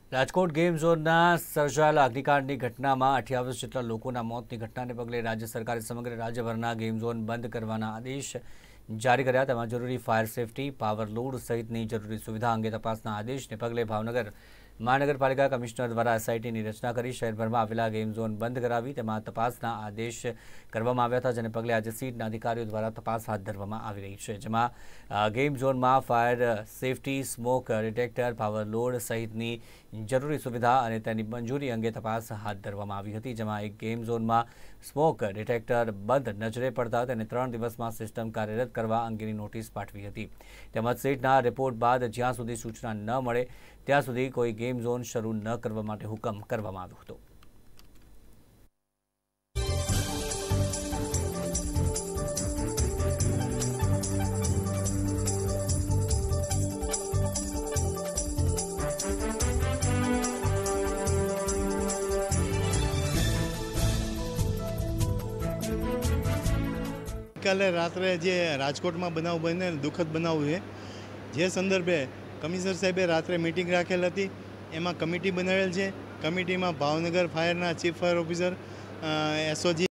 Rajkot game ઝોનના સર્જાયેલા અગ્નિકાંડની ઘટનામાં 28 જેટલા લોકોના મોતની ઘટનાને પગલે રાજ્ય સરકારે સમગ્ર રાજ્યભરના ગેમ ઝોન બંધ કરવાના આદેશ જારી કર્યા। તેમાં જરૂરી ફાયર સેફટી, પાવર લોડ સહિતની જરૂરી સુવિધા અંગે તપાસના આદેશને પગલે ભાવનગર મહાનગરપાલિકા કમિશનર દ્વારા એસઆઈટીની રચના કરી શહેરભરમાં આવેલા ગેમ ઝોન બંધ કરાવી તેમાં તપાસના આદેશ કરવામાં આવ્યા હતા, જેને પગલે આજે સીટના અધિકારીઓ દ્વારા તપાસ હાથ ધરવામાં આવી રહી છે, જેમાં ગેમ ઝોનમાં fire safety, smoke detector, power load સહિતની જરૂરી સુવિધા અને તેની મંજૂરી અંગે તપાસ હાથ ધરવામાં આવી હતી, જેમાં એક ગેમ ઝોનમાં સ્મોક ડિટેક્ટર બંધ નજરે પડતા તેને 3 દિવસમાં સિસ્ટમ કાર્યરત કરવા અંગેની નોટિસ પાઠવી હતી। તેમજ સીટના રિપોર્ટ બાદ જ્યાં સુધી સૂચના ન મળે ત્યાં સુધી કોઈ ગેમ ઝોન શરૂ ન કરવા માટે હુકમ કરવામાં આવ્યો હતો। કાલે રાત્રે જે રાજકોટમાં બનાવ બને દુઃખદ બનાવ છે, જે સંદર્ભે કમિશનર સાહેબે રાત્રે મિટિંગ રાખેલ હતી। એમાં કમિટી બનાવેલ છે। કમિટીમાં ભાવનગર ફાયરના ચીફ ફાયર ઓફિસર, એસઓજી